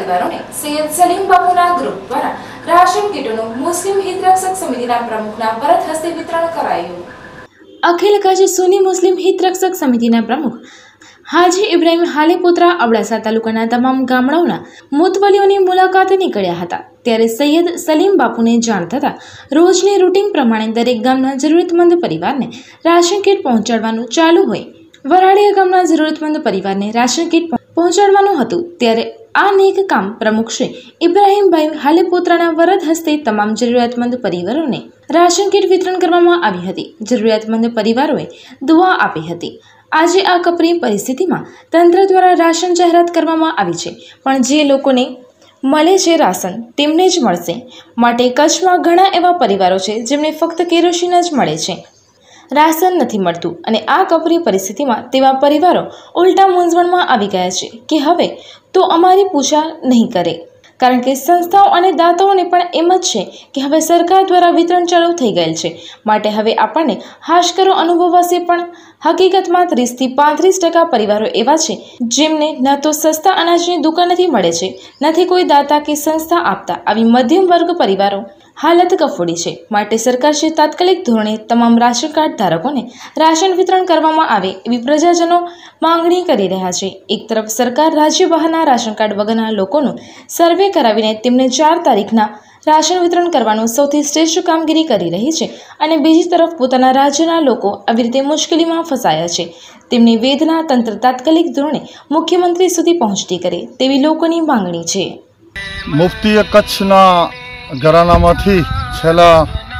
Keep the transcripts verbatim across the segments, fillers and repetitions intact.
પરિવારોને સૈયદ સલીમ બાપુના ગ્રુપ દ્વારા રાશન કીટોનું મુસ્લિમ હિતરક્ષક સમિતિના પ્રમુખના વરદ હસ્તે વિતરણ કરાયું। અખિલ કચ્છ સુન્ની મુસ્લિમ હિતરક્ષક સમિતિના પ્રમુખ હાજી ઇબ્રાહીમ હાલીપોત્રા અબડાસા તાલુકાના તમામ ગામડાઓના મુતવલીઓની મુલાકાતે નીકળ્યા હતા। ત્યારે સૈયદ સલીમ બાપુને જાણ થતાં રોજની રૂટીન પ્રમાણે દરેક ગામના જરૂરિયાતમંદ પરિવારને રાશન કીટ પહોંચાડવાનું ચાલુ હોય વરાડિયા ગામના જરૂરિયાતમંદ પરિવારને રાશન કીટ પહોંચાડવાનું હતું। ત્યારે આ નેક કામ પ્રમુખ શ્રી ઇબ્રાહીમભાઈ હાલીપોત્રાના વરદ હસ્તે તમામ જરૂરિયાતમંદ પરિવારોને રાશન કીટ વિતરણ કરવામાં આવી હતી। જરૂરિયાતમંદ પરિવારોએ દુઆ આપી હતી। આજે આ કપરી પરિસ્થિતિમાં તંત્ર દ્વારા રાશન જાહેરાત કરવામાં આવી છે, પણ જે લોકોને મળે છે રાશન તેમને જ મળશે। માટે કચ્છમાં ઘણા એવા પરિવારો છે જેમને ફક્ત કેરોસીન જ મળે છે, રાશન નથી મળતું અને આ કપરી પરિસ્થિતિમાં તેવા પરિવારો ઉલટા મૂંઝવણમાં આવી ગયા છે કે હવે તો અમારી પૂછા નહીં કરે, કારણ કે સંસ્થાઓ અને દાતાઓને પણ એમ જ છે કે હવે સરકાર દ્વારા વિતરણ ચાલુ થઈ ગયેલ છે, માટે હવે આપણને હાશકરો અનુભવાશે। પણ હકીકતમાં ત્રીસથી પાંત્રીસ ટકા પરિવારો એવા છે જેમને ન તો સસ્તા અનાજની દુકાનેથી મળે છે, નથી કોઈ દાતા કે સંસ્થા આપતા। આવી મધ્યમ વર્ગ પરિવારો હાલત કફોડી છે, માટે સરકારશ્રી તાત્કાલિક ધોરણે તમામ રાશન કાર્ડ ધારકોને રાશન વિતરણ કરવામાં આવે એવી પ્રજાજનો માંગણી કરી રહ્યા છે। એક તરફ સરકાર રાજ્ય બહારના રાશન કાર્ડ વગરના લોકોનું સર્વે કરાવીને તેમને ચાર તારીખના રાશન વિતરણ કરવાનું સૌથી શ્રેષ્ઠ કામગીરી કરી રહી છે, અને બીજી તરફ પોતાના રાજ્યના લોકો આવી રીતે મુશ્કેલીમાં ફસાયા છે। તેમની વેદના તંત્ર તાત્કાલિક ધોરણે મુખ્યમંત્રી સુધી પહોંચતી કરે તેવી લોકોની માંગણી છે। મુફ્તીએ કચ્છના ઘરાનામાંથી છેલ્લા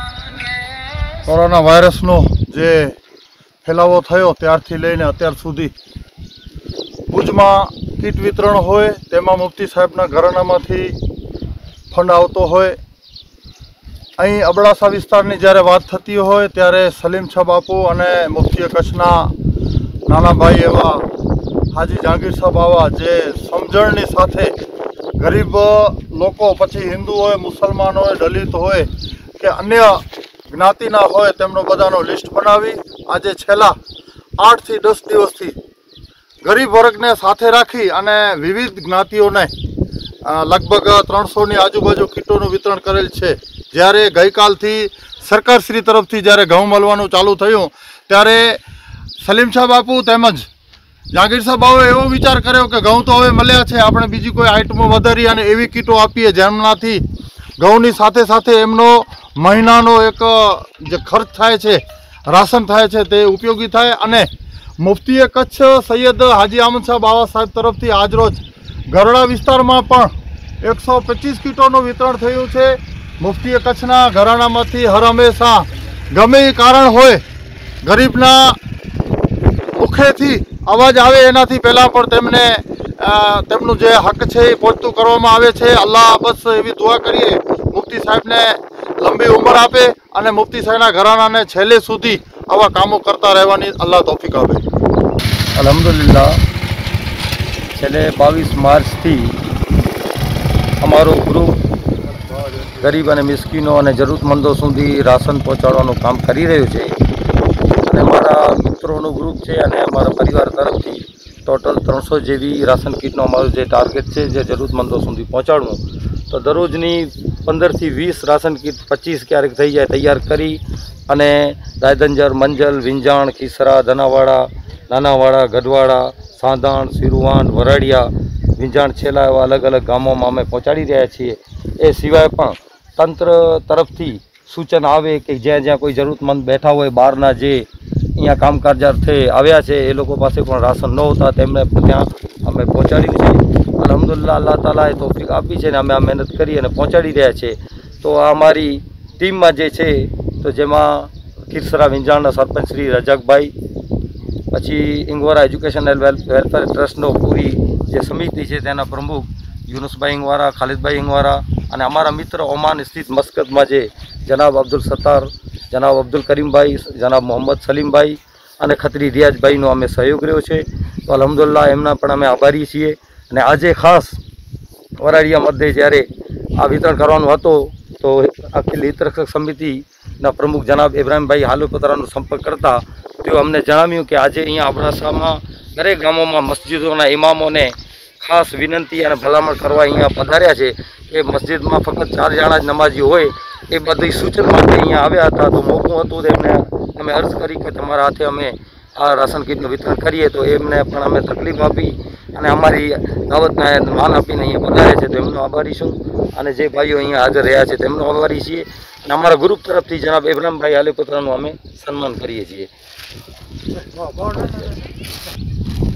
કોરોના વાયરસનો જે ફેલાવો થયો ત્યારથી લઈને અત્યાર સુધી ભુજમાં કીટ વિતરણ હોય તેમાં મુફ્તી સાહેબના ઘરાનામાંથી ફંડ આવતો હોય। અહીં અબડાસા વિસ્તારની જ્યારે વાત થતી હોય ત્યારે સલીમ છા બાપુ અને મુફ્તીએ કચ્છના નાના ભાઈ એવા હાજી જહાંગીર સાહેબ આવા જે સમજણની સાથે ગરીબ લોકો, પછી હિન્દુ હોય, મુસલમાન હોય, દલિત હોય કે અન્ય જ્ઞાતિના હોય, તેમનો બધાનો લિસ્ટ બનાવી આજે છેલ્લા આઠથી દસ દિવસથી ગરીબ વર્ગને સાથે રાખી અને વિવિધ જ્ઞાતિઓને લગભગ ત્રણસોની આજુબાજુ કીટોનું વિતરણ કરેલ છે। જ્યારે ગઈકાલથી સરકારશ્રી તરફથી જ્યારે ઘઉં મળવાનું ચાલુ થયું ત્યારે સલીમ શાહ બાપુ તેમજ જહાંગીર સાહેબ બાબુએ એવો વિચાર કર્યો કે ઘઉં તો હવે મળ્યા છે, આપણે બીજી કોઈ આઈટમો વધારી અને એવી કીટો આપીએ જેમનાથી ઘઉંની સાથે સાથે એમનો મહિનાનો એક જે ખર્ચ થાય છે, રાશન થાય છે, તે ઉપયોગી થાય। અને મુફ્તીએ કચ્છ સૈયદ હાજી આમદ શાહ બાવા સાહેબ તરફથી આજરોજ ગરડા વિસ્તારમાં પણ એકસો પચીસ કીટોનું વિતરણ થયું છે। મુફ્તીએ કચ્છના ઘરાણામાંથી હર હંમેશા ગમે એ કારણ હોય ગરીબના મુખેથી અવાજ આવે એનાથી પહેલાં પણ તેમને તેમનું જે હક છે એ પહોંચતું કરવામાં આવે છે। અલ્લાહ બસ એવી દુઆ કરીએ મુફ્તી સાહેબને લંબી ઉંમર આપે અને મુફ્તી સાહેબના ઘરાણાને છેલ્લે સુધી આવા કામો કરતા રહેવાની અલ્લાહ તૌફીક આપે। અલ્હમ્દુલિલ્લાહ છેલ્લે બાવીસ માર્ચથી અમારો ગ્રુપ ગરીબ અને મિસ્કીનો અને જરૂરતમંદો સુધી રાશન પહોંચાડવાનું કામ કરી રહ્યું છે, અને મારા મિત્રોનું ગ્રુપ છે અને અમારા પરિવાર તરફથી ટોટલ ત્રણસો જેવી રાશન કીટનો અમારું જે ટાર્ગેટ છે જે જરૂરતમંદો સુધી પહોંચાડવું, તો દરરોજની પંદરથી વીસ રાશન કીટ પચીસ ક્યારેક થઈ જાય તૈયાર કરી અને રાયદંજર, મંજલ, વિંજાણ, ખીસરા, ધનાવાડા, નાનાવાડા, ગઢવાડા, સાંધાણ, સિરુવાન, વરાડિયા, વિંજાણ છેલ્લા એવા અલગ અલગ ગામોમાં અમે પહોંચાડી રહ્યા છીએ। એ સિવાય પણ તંત્ર તરફથી સૂચન આવે કે જ્યાં જ્યાં કોઈ જરૂરતમંદ બેઠા હોય, બહારના જે અહીંયા કામકાજ અર્થે આવ્યા છે એ લોકો પાસે પણ રાશન ન હોતા તેમને ત્યાં અમે પહોંચાડ્યું છે। અલ્હમ્દુલિલ્લાહ અલ્લાહ તાલાએ તૌફીક આપી છે ને અમે આ મહેનત કરી અને પહોંચાડી રહ્યા છીએ। તો આ અમારી ટીમમાં જે છે તો જેમાં ખીરસરા વિંજાણના સરપંચ શ્રી રજાકભાઈ, પછી ઇંગવારા એજ્યુકેશન એન્ડ વેલફેર ટ્રસ્ટનો પૂરી જે સમિતિ છે તેના પ્રમુખ યુનુસભાઈ ઇંગવારા, ખાલિદભાઈ ઇંગવારા, અને અમારા મિત્ર ઓમાન સ્થિત મસ્કતમાં જે જનાબ અબ્દુલ સત્તાર, જનાબ અબ્દુલ કરીમભાઈ, જનાબ મોહમ્મદ સલીમભાઈ અને ખત્રી રિયાજભાઈનો અમે સહયોગ રહ્યો છે। તો અલ્હમ્દુલિલ્લાહ એમના પણ અમે આભારી છીએ। અને આજે ખાસ વરાડિયા મધ્યે જ્યારે આ વિતરણ કરવાનું હતું તો અખિલ હિતરક્ષક સમિતિના પ્રમુખ જનાબ ઇબ્રાહીમભાઈ હાલીપોત્રાનો સંપર્ક કરતા તેઓ અમને જણાવ્યું કે આજે અહીંયા અબડાસામાં દરેક ગામોમાં મસ્જિદોના ઇમામોને ખાસ વિનંતી અને ભલામણ કરવા અહીંયા પધાર્યા છે કે મસ્જિદમાં ફક્ત ચાર જણા જ નમાજી હોય એ બધી સૂચન માટે અહીંયા આવ્યા હતા. તો મોકું હતું તેમને અમે અર્જ કરી કે તમારા હાથે અમે આ રાશન કીટનું વિતરણ કરીએ. તો એમને પણ અમે તકલીફ આપી અને અમારી દાવતને માન આપીને અહીંયા પધારે છે. તો એમનો આભારી છું અને જે ભાઈઓ અહીંયા હાજર રહ્યા છે તેમનો આભારી છીએ. અને અમારા ગ્રુપ તરફથી જનાબ ઇબ્રાહીમભાઈ આલીપુત્રાનું અમે સન્માન કરીએ છીએ.